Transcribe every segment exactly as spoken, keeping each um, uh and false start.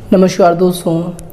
नमस्कार दोस्तों,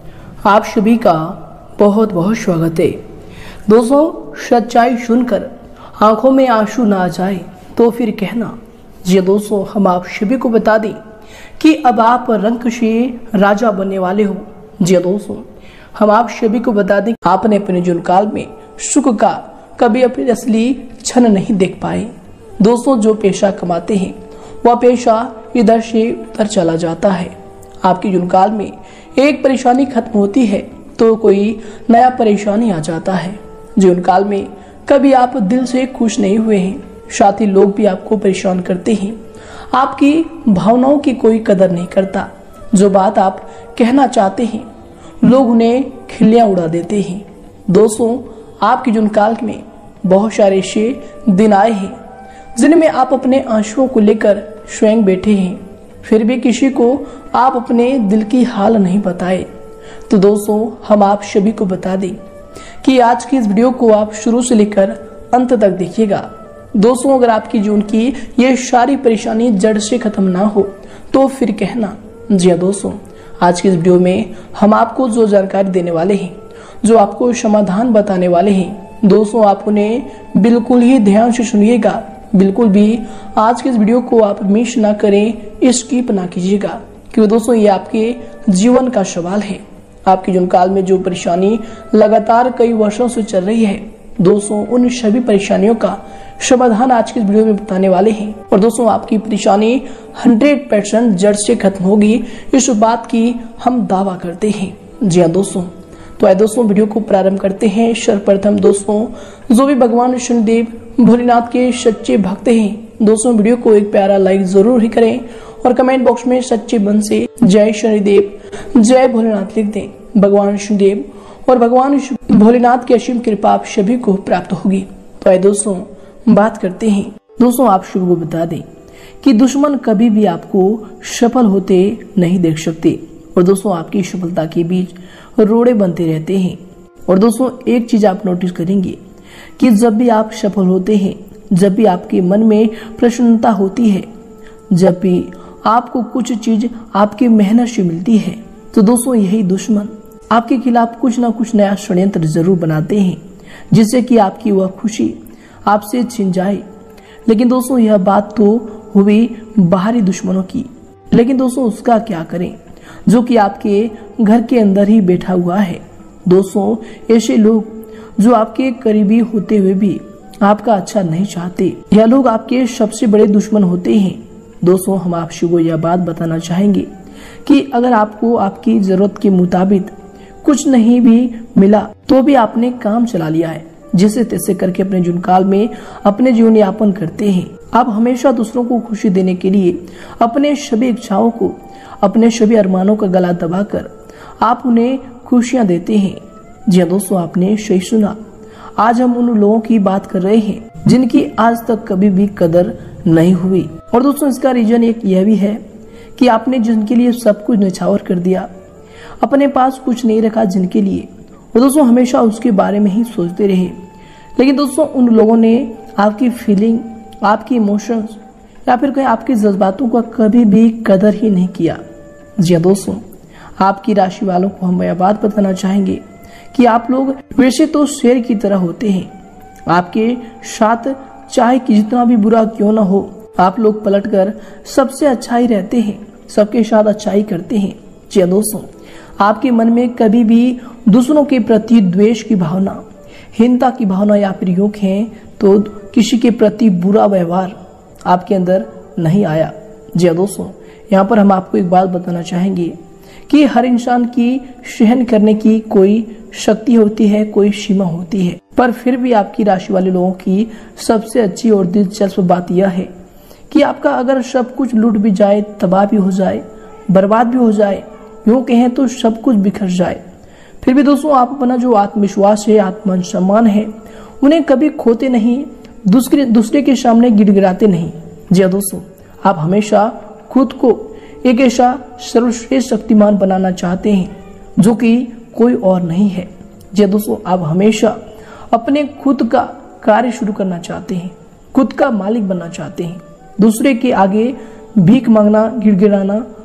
आप सभी का बहुत बहुत स्वागत है। दोस्तों, सच्चाई सुनकर आंखों में आंसू ना आ जाए तो फिर कहना। जी दोस्तों, हम आप सभी को बता दें कि अब आप रंग से राजा बनने वाले हो। जी दोस्तों, हम आप सभी को बता दें आपने अपने जीवन काल में सुख का कभी अपनी असली क्षण नहीं देख पाए। दोस्तों, जो पेशा कमाते हैं वह पेशा इधर से उधर चला जाता है। आपके जीवन काल में एक परेशानी खत्म होती है तो कोई नया परेशानी आ जाता है। जीवन काल में कभी आप दिल से खुश नहीं हुए हैं, साथ ही लोग भी आपको परेशान करते हैं। आपकी भावनाओं की कोई कदर नहीं करता। जो बात आप कहना चाहते हैं लोग उन्हें खिल्लियां उड़ा देते हैं। दोस्तों, आपके जीवन काल में बहुत सारे ऐसे दिन आए हैं जिनमें आप अपने आंसुओं को लेकर स्वयं बैठे हैं, फिर भी किसी को आप अपने दिल की हाल नहीं बताए। तो दोस्तों, हम आप सभी को बता दें कि आज की इस वीडियो को आप शुरू से लेकर अंत तक देखिएगा। दोस्तों, अगर आपकी जीवन की ये सारी परेशानी जड़ से खत्म ना हो तो फिर कहना। जी हाँ दोस्तों, आज की इस वीडियो में हम आपको जो जानकारी देने वाले हैं, जो आपको समाधान बताने वाले हैं, दोस्तों आप उन्हें बिल्कुल ही ध्यान से सुनिएगा। बिल्कुल भी आज के इस वीडियो को आप मिस ना करें, स्किप ना कीजिएगा, क्योंकि दोस्तों ये आपके जीवन का सवाल है। आपके जीवन काल में जो परेशानी लगातार कई वर्षों से चल रही है, दोस्तों उन सभी परेशानियों का समाधान आज के इस वीडियो में बताने वाले हैं। और दोस्तों, आपकी परेशानी हंड्रेड परसेंट जड़ से खत्म होगी, इस बात की हम दावा करते हैं। जी हाँ दोस्तों, तो आइए दोस्तों वीडियो को प्रारंभ करते हैं। सर्वप्रथम दोस्तों, जो भी भगवान शनिदेव भोलेनाथ के सच्चे भक्त हैं, दोस्तों वीडियो को एक प्यारा लाइक जरूर ही करें और कमेंट बॉक्स में सच्चे मन से जय शनिदेव जय भोलेनाथ लिख दें। भगवान शनिदेव और भगवान भोलेनाथ की असीम कृपा आप सभी को प्राप्त होगी। तो आइए दोस्तों बात करते हैं। दोस्तों, आप सभी को बता दें कि दुश्मन कभी भी आपको सफल होते नहीं देख सकते, और दोस्तों आपकी सफलता के बीच रोड़े बनते रहते हैं। और दोस्तों, एक चीज आप नोटिस करेंगे कि जब भी आप सफल होते हैं, जब भी आपके मन में प्रसन्नता होती है, जब भी आपको कुछ चीज आपकी मेहनत से मिलती है, तो दोस्तों यही दुश्मन आपके खिलाफ कुछ ना कुछ नया षड्यंत्र जरूर बनाते हैं, जिससे कि आपकी वह खुशी आपसे छिन जाए। लेकिन दोस्तों यह बात तो हुई बाहरी दुश्मनों की, लेकिन दोस्तों उसका क्या करें जो कि आपके घर के अंदर ही बैठा हुआ है। दोस्तों, ऐसे लोग जो आपके करीबी होते हुए भी आपका अच्छा नहीं चाहते, यह लोग आपके सबसे बड़े दुश्मन होते हैं। दोस्तों, हम आपसे को यह बात बताना चाहेंगे कि अगर आपको आपकी जरूरत के मुताबिक कुछ नहीं भी मिला तो भी आपने काम चला लिया है, जिसे तैसे करके अपने जीवन काल में अपने जीवन यापन करते हैं। आप हमेशा दूसरों को खुशी देने के लिए अपने सभी इच्छाओं को, अपने सभी अरमानों का गला दबाकर आप उन्हें खुशियां देते हैं। जी हाँ दोस्तों, आपने सही सुना। आज हम उन लोगों की बात कर रहे हैं जिनकी आज तक कभी भी कदर नहीं हुई। और दोस्तों, इसका रीजन एक यह भी है कि आपने जिनके लिए सब कुछ न्यौछावर कर दिया, अपने पास कुछ नहीं रखा जिनके लिए, और दोस्तों हमेशा उसके बारे में ही सोचते रहे। लेकिन दोस्तों, उन लोगों ने आपकी फीलिंग, आपकी इमोशंस या फिर कहीं आपके जज्बातों का कभी भी कदर ही नहीं किया। जी हाँ दोस्तों, आपकी राशि वालों को हम यह बात बताना चाहेंगे कि आप लोग वैसे तो शेर की तरह होते हैं। आपके साथ चाहे कि जितना भी बुरा क्यों ना हो, आप लोग पलटकर सबसे अच्छा ही रहते हैं, सबके साथ अच्छाई करते हैं। जी हाँ दोस्तों, आपके मन में कभी भी दूसरों के प्रति द्वेष की भावना, हीनता की भावना या फिर योग है तो किसी के प्रति बुरा व्यवहार आपके अंदर नहीं आया। जी हाँ दोस्तों, यहाँ पर हम आपको एक बात बताना चाहेंगे कि हर इंसान की सहन करने की कोई शक्ति होती है, कोई सीमा होती है, पर फिर भी आपकी राशि वाले लोगों की सबसे अच्छी और दिलचस्प बात यह है कि आपका अगर सब कुछ लूट भी जाए, तबाह भी हो जाए, बर्बाद भी हो जाए, यूं कहें तो सब कुछ बिखर जाए, फिर भी दोस्तों आप अपना जो आत्मविश्वास है, आत्म सम्मान है, उन्हें कभी खोते नहीं, दूसरे दूसरे के सामने गिड़गिड़ाते नहीं। जी हाँ दोस्तों, आप हमेशा खुद को एक ऐसा सर्वश्रेष्ठ शक्तिमान बनाना चाहते हैं जो कि कोई और नहीं है। जी दोस्तों, आप हमेशा अपने खुद का कार्य शुरू करना चाहते हैं, खुद का मालिक बनना चाहते हैं। दूसरे के आगे भीख मांगना, गिड़गिड़ाना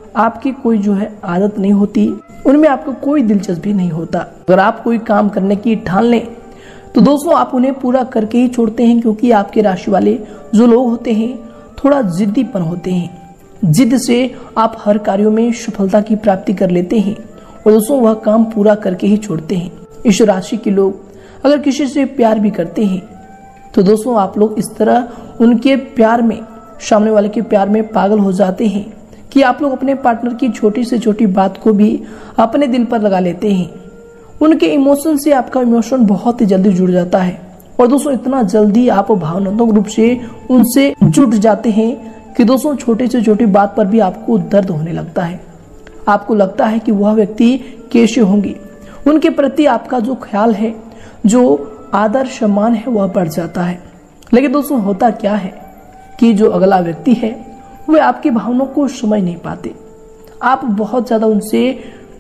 आपकी कोई जो है आदत नहीं होती, उनमें आपको कोई दिलचस्पी नहीं होता। अगर आप कोई काम करने की ठान लें तो दोस्तों आप उन्हें पूरा करके ही छोड़ते हैं, क्योंकि आपके राशि वाले जो लोग होते हैं थोड़ा जिद्दीपन होते हैं। जिद से आप हर कार्यों में सफलता की प्राप्ति कर लेते हैं और दोस्तों वह काम पूरा करके ही छोड़ते हैं। इस राशि के लोग अगर किसी से प्यार भी करते हैं तो दोस्तों आप लोग इस तरह उनके प्यार में, सामने वाले के प्यार में पागल हो जाते हैं कि आप लोग अपने पार्टनर की छोटी से छोटी बात को भी अपने दिल पर लगा लेते हैं। उनके इमोशन से आपका इमोशन बहुत ही जल्दी जुड़ जाता है और दोस्तों इतना जल्दी आप भावनात्मक रूप से उनसे जुट जाते हैं कि दोस्तों छोटे से छोटी बात पर भी आपको दर्द होने लगता है। आपको लगता है कि वह व्यक्ति कैसे होंगे, उनके प्रति आपका जो ख्याल है, जो आदर सम्मान है वह बढ़ जाता है। लेकिन दोस्तों होता क्या है कि जो अगला व्यक्ति है वे आपकी भावनाओं को समझ नहीं पाते। आप बहुत ज्यादा उनसे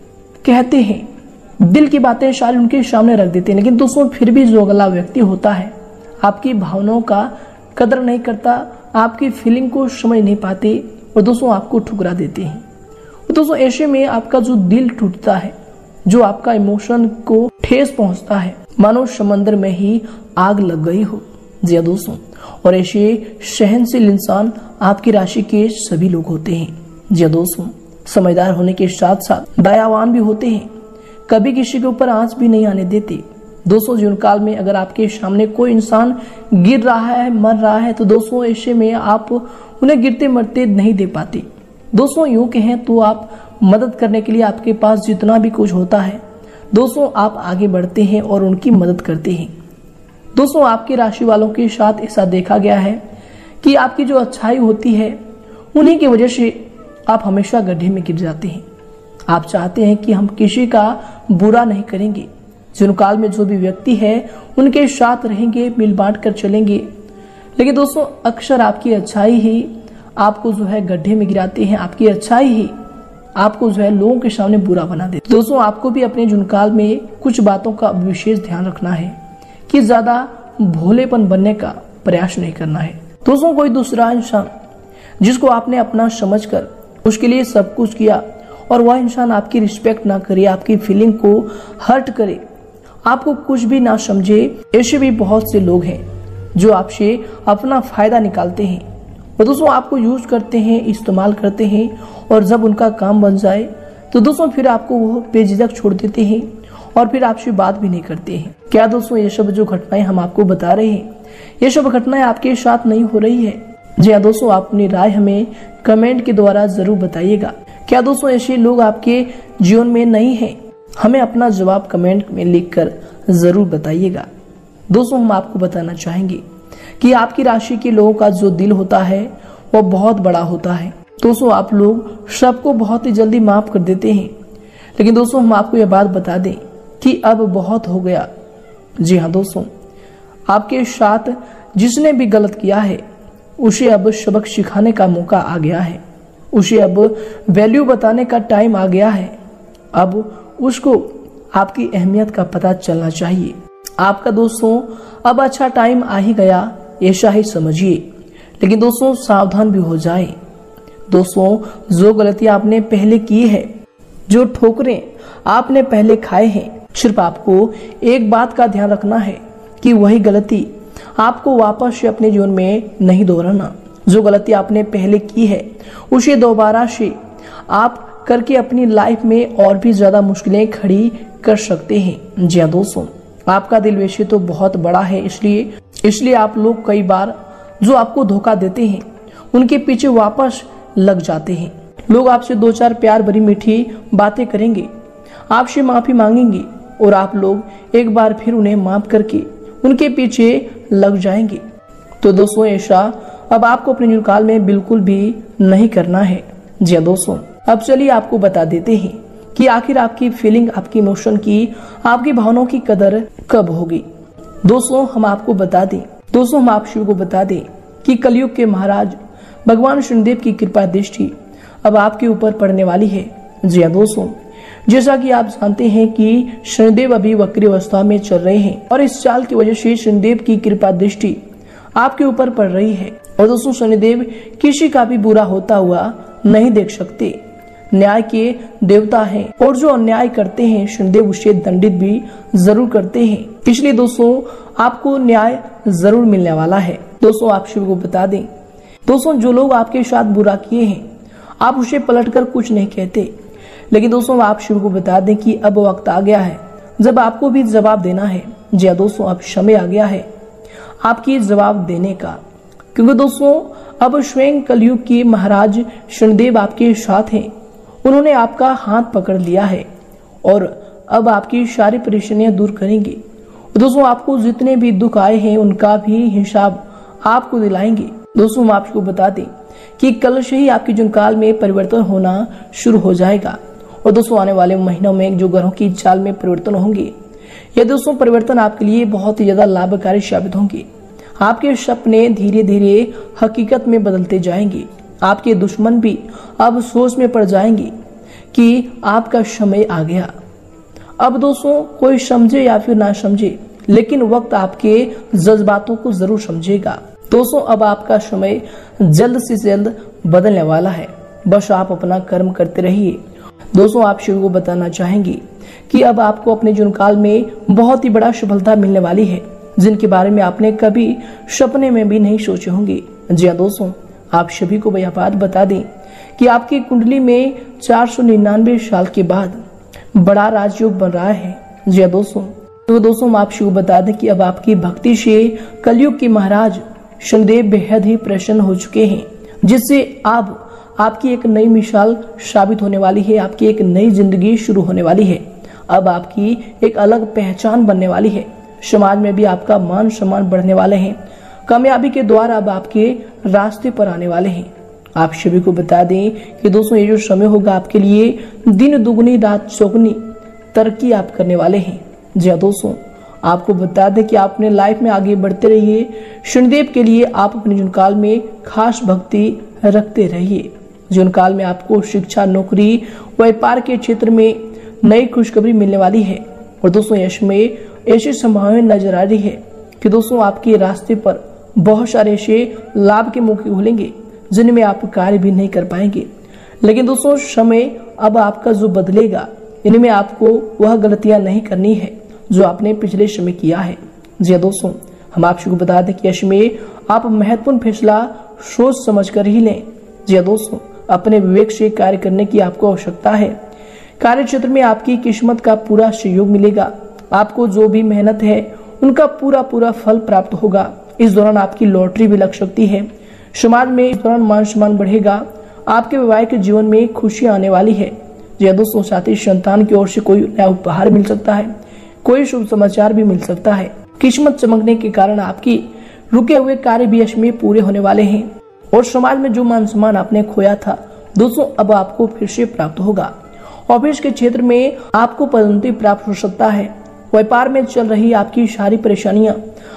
कहते हैं, दिल की बातें सारी उनके सामने रख देते हैं, लेकिन दोस्तों फिर भी जो अगला व्यक्ति होता है आपकी भावनाओं का कदर नहीं करता, आपकी फीलिंग को समझ नहीं पाते और दोस्तों आपको ठुकरा देते हैं। और दोस्तों ऐसे में आपका जो दिल टूटता है, जो आपका इमोशन को ठेस पहुंचता है, मानो समंदर में ही आग लग गई हो। जी हाँ दोस्तों, और ऐसे सहनशील इंसान आपकी राशि के सभी लोग होते हैं। जी हाँ दोस्तों, समझदार होने के साथ साथ दयावान भी होते हैं, कभी किसी के ऊपर आंच भी नहीं आने देते। दोस्तों जीवन काल में अगर आपके सामने कोई इंसान गिर रहा है, मर रहा है, तो दोस्तों ऐसे में आप उन्हें गिरते मरते नहीं दे पाते। दोस्तों यूं कहें तो आप मदद करने के लिए आपके पास जितना भी कुछ होता है दोस्तों आप आगे बढ़ते हैं और उनकी मदद करते हैं। दोस्तों आपकी राशि वालों के साथ ऐसा देखा गया है कि आपकी जो अच्छाई होती है उन्हीं की वजह से आप हमेशा गड्ढे में गिर जाते हैं। आप चाहते हैं कि हम किसी का बुरा नहीं करेंगे, जीवन काल में जो भी व्यक्ति है उनके साथ रहेंगे, मिल बांट कर चलेंगे, लेकिन दोस्तों अक्सर आपकी अच्छाई ही आपको जो है गड्ढे में गिराते हैं। आपकी अच्छाई ही आपको जो है लोगों के सामने बुरा बना देते। दोस्तों आपको भी अपने जीवन काल में कुछ बातों का विशेष ध्यान रखना है कि ज्यादा भोलेपन बनने का प्रयास नहीं करना है। दोस्तों कोई दूसरा इंसान जिसको आपने अपना समझकर उसके लिए सब कुछ किया और वह इंसान आपकी रिस्पेक्ट ना करे, आपकी फीलिंग को हर्ट करे, आपको कुछ भी ना समझे, ऐसे भी बहुत से लोग हैं जो आपसे अपना फायदा निकालते हैं और दोस्तों आपको यूज करते हैं, इस्तेमाल करते हैं और जब उनका काम बन जाए तो दोस्तों फिर आपको वो बेझिझक छोड़ देते हैं और फिर आपसे बात भी नहीं करते हैं। क्या दोस्तों ये सब जो घटनाएं हम आपको बता रहे हैं ये सब घटनाएं आपके साथ नहीं हो रही है? जी हाँ दोस्तों, आप अपनी राय हमें कमेंट के द्वारा जरूर बताइएगा। क्या दोस्तों ऐसे लोग आपके जीवन में नहीं है? हमें अपना जवाब कमेंट में लिखकर जरूर बताइएगा। दोस्तों हम आपको बताना चाहेंगे कि आपकी राशि के लोगों का जो दिल होता है वो बहुत बड़ा होता है। दोस्तों आप लोग सबको बहुत ही जल्दी माफ कर देते हैं, लेकिन दोस्तों हम आपको यह बात बता दें कि अब बहुत हो गया। जी हाँ दोस्तों, आपके साथ जिसने भी गलत किया है उसे अब सबक सिखाने का मौका आ गया है, उसे अब वैल्यू बताने का टाइम आ गया है। अब उसको आपकी अहमियत का पता चलना चाहिए। आपका दोस्तों अब अच्छा टाइम आ ही गया, ऐसा ही समझिए, लेकिन दोस्तों सावधान भी हो जाए। दोस्तों जो गलतियां आपने पहले की है, जो ठोकरें आपने पहले खाए हैं, सिर्फ आपको एक बात का ध्यान रखना है कि वही गलती आपको वापस से अपने जीवन में नहीं दोहराना। जो गलती आपने पहले की है उसे दोबारा से आप करके अपनी लाइफ में और भी ज्यादा मुश्किलें खड़ी कर सकते हैं। जी हाँ दोस्तों, आपका दिल वैसे तो बहुत बड़ा है, इसलिए इसलिए आप लोग कई बार जो आपको धोखा देते हैं उनके पीछे वापस लग जाते हैं। लोग आपसे दो चार प्यार भरी मीठी बातें करेंगे, आपसे माफी मांगेंगे और आप लोग एक बार फिर उन्हें माफ करके उनके पीछे लग जाएंगे। तो दोस्तों ऐसा अब आपको अपने जीवन काल में बिल्कुल भी नहीं करना है। जी हाँ दोस्तों, अब चलिए आपको बता देते हैं कि आखिर आपकी फीलिंग, आपकी इमोशन की, आपकी भावनाओं की कदर कब होगी। दोस्तों हम आपको बता दें दोस्तों हम आप शिव को बता दें कि कलयुग के महाराज भगवान शनिदेव की कृपा दृष्टि अब आपके ऊपर पड़ने वाली है। जी हाँ दोस्तों, जैसा कि आप जानते हैं कि शनिदेव अभी वक्री अवस्था में चल रहे हैं और इस चाल की वजह से शनिदेव की कृपा दृष्टि आपके ऊपर पड़ रही है। और दोस्तों शनिदेव किसी का भी बुरा होता हुआ नहीं देख सकते। न्याय के देवता हैं और जो अन्याय करते हैं शनिदेव उसे दंडित भी जरूर करते हैं। इसलिए दोस्तों आपको न्याय जरूर मिलने वाला है। दोस्तों आप सभी को बता दें दोस्तों जो लोग आपके साथ बुरा किए हैं आप उसे पलटकर कुछ नहीं कहते, लेकिन दोस्तों आप सभी को बता दें कि अब वक्त आ गया है जब आपको भी जवाब देना है। जी हाँ दोस्तों अब समय आ गया है आपकी जवाब देने का, क्योंकि दोस्तों अब स्वयं कलयुग के महाराज शनिदेव आपके साथ हैं। उन्होंने आपका हाथ पकड़ लिया है और अब आपकी सारी परेशानियां दूर करेंगे। दोस्तों आपको जितने भी दुख आए हैं उनका भी हिसाब आपको दिलाएंगे। दोस्तों हम आपको बता दें कि कल से ही आपके जीवन काल में परिवर्तन होना शुरू हो जाएगा और दोस्तों आने वाले महीनों में जो ग्रहों की चाल में परिवर्तन होंगे ये दोस्तों परिवर्तन आपके लिए बहुत ही ज्यादा लाभकारी साबित होंगे। आपके सपने धीरे धीरे हकीकत में बदलते जाएंगे। आपके दुश्मन भी अब सोच में पड़ जाएंगे कि आपका समय आ गया। अब दोस्तों कोई समझे या फिर ना समझे, लेकिन वक्त आपके जज्बातों को जरूर समझेगा। दोस्तों अब आपका समय जल्द से जल्द बदलने वाला है, बस आप अपना कर्म करते रहिए। दोस्तों आप सभी को बताना चाहेंगे कि अब आपको अपने जीवन काल में बहुत ही बड़ा सफलता मिलने वाली है, जिनके बारे में आपने कभी सपने में भी नहीं सोचे होंगे। जी हाँ दोस्तों आप सभी को यह बात बता दें कि आपकी कुंडली में चार सौ निन्यानवे साल के बाद बड़ा राजयोग बन रहा है। जी हाँ दोस्तों तो दोस्तों हम आप सभी को बता दें कि अब आपकी भक्ति से कलयुग के महाराज शनिदेव बेहद ही प्रसन्न हो चुके हैं, जिससे अब आपकी एक नई मिसाल साबित होने वाली है। आपकी एक नई जिंदगी शुरू होने वाली है। अब आपकी एक अलग पहचान बनने वाली है। समाज में भी आपका मान सम्मान बढ़ने वाले हैं। कामयाबी के द्वार अब आपके रास्ते पर आने वाले हैं। आप सभी को बता दें कि दोस्तों ये जो समय होगा आपके लिए दिन दुगनी रात चौगुनी तरक्की आप करने वाले हैं। जी हाँ दोस्तों आपको बता दें कि आप अपने लाइफ में आगे बढ़ते रहिए। शनिदेव के लिए आप अपने जीवन काल में खास भक्ति रखते रहिए। जीवन काल में आपको शिक्षा नौकरी व्यापार के क्षेत्र में नई खुशखबरी मिलने वाली है और दोस्तों यश में ऐसी संभावनाएं नजर आ रही है कि दोस्तों आपके रास्ते पर बहुत सारे ऐसे लाभ के मौके खुलेंगे जिनमें आप कार्य भी नहीं कर पाएंगे। लेकिन दोस्तों समय अब आपका जो बदलेगा, इनमें आपको वह गलतियां नहीं करनी है जो आपने पिछले समय किया है। जी दोस्तों हम आप सबको बता दें कि यश में आप महत्वपूर्ण फैसला सोच समझ कर ही लें। जी दोस्तों अपने विवेक से कार्य करने की आपको आवश्यकता है। कार्य क्षेत्र में आपकी किस्मत का पूरा सहयोग मिलेगा। आपको जो भी मेहनत है उनका पूरा पूरा फल प्राप्त होगा। इस दौरान आपकी लॉटरी भी लग सकती है। समाज में इस दौरान मान सम्मान बढ़ेगा। आपके वैवाहिक जीवन में खुशियां आने वाली है। जी दोस्तों साथ ही संतान की ओर से कोई नया उपहार मिल सकता है, कोई शुभ समाचार भी मिल सकता है। किस्मत चमकने के कारण आपकी रुके हुए कार्य भी यश में पूरे होने वाले हैं और समाज में जो मान सम्मान आपने खोया था दोस्तों अब आपको फिर से प्राप्त होगा। ऑफिस के क्षेत्र में आपको पदोन्नति प्राप्त हो सकता है। व्यापार में चल रही आपकी सारी परेशानियां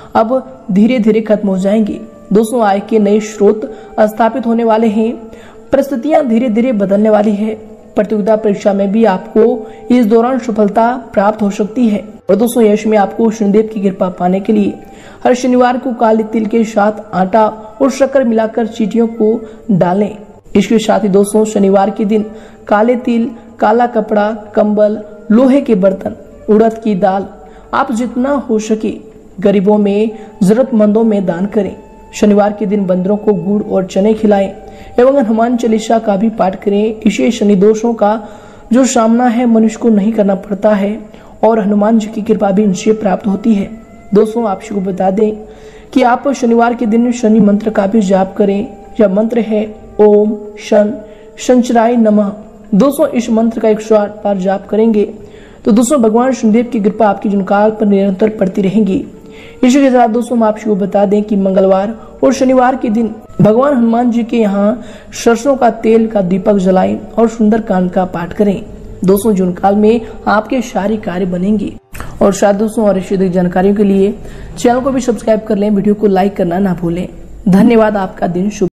अब धीरे धीरे खत्म हो जाएंगी। दोस्तों आय के नए स्रोत स्थापित होने वाले हैं। परिस्थितियां धीरे धीरे बदलने वाली है। प्रतियोगिता परीक्षा में भी आपको इस दौरान सफलता प्राप्त हो सकती है और दोस्तों यश में आपको शनिदेव की कृपा पाने के लिए हर शनिवार को काले तिल के साथ आटा और शक्कर मिलाकर चींटियों को डालें। इसके साथ ही दोस्तों शनिवार के दिन काले तिल, काला कपड़ा, कंबल, लोहे के बर्तन, उड़द की दाल आप जितना हो सके गरीबों में जरूरतमंदों में दान करें। शनिवार के दिन बंदरों को गुड़ और चने खिलाएं एवं हनुमान चालीसा का भी पाठ करें। इसे शनि दोषों का जो सामना है मनुष्य को नहीं करना पड़ता है और हनुमान जी की कृपा भी इनसे प्राप्त होती है। दोस्तों आप सबको बता दें कि आप शनिवार के दिन शनि मंत्र का भी जाप करें। यह मंत्र है ओम शन शंचराय नमः। दोस्तों इस मंत्र का एक सौ आठ बार जाप करेंगे तो दोस्तों भगवान शनिदेव की कृपा आपकी जीवनकाल पर निरंतर पड़ती रहेगी। इसी के साथ दोस्तों हम आपको बता दें कि मंगलवार और शनिवार के दिन भगवान हनुमान जी के यहाँ सरसों का तेल का दीपक जलाएं और सुंदर कांड का पाठ करें। दोस्तों जीवनकाल में आपके सारे कार्य बनेंगे। और शायद दोस्तों और इसी जानकारियों के लिए चैनल को भी सब्सक्राइब कर लें, वीडियो को लाइक करना ना भूलें। धन्यवाद। आपका दिन शुभ